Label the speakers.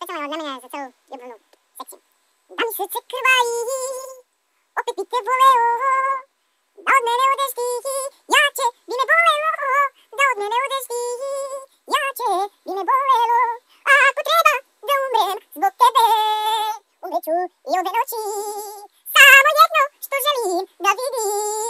Speaker 1: pjesama je od Nemanja za celu ljubavnu sekciju. Da mi srce krvari, opet bi te voleo, da od mene odeš ti, jače bi me bolelo, da od mene odeš ti, jače bi me bolelo, a ako treba da umrem zbog tebe, umreću i ove noći, samo jedno što želim da vidim.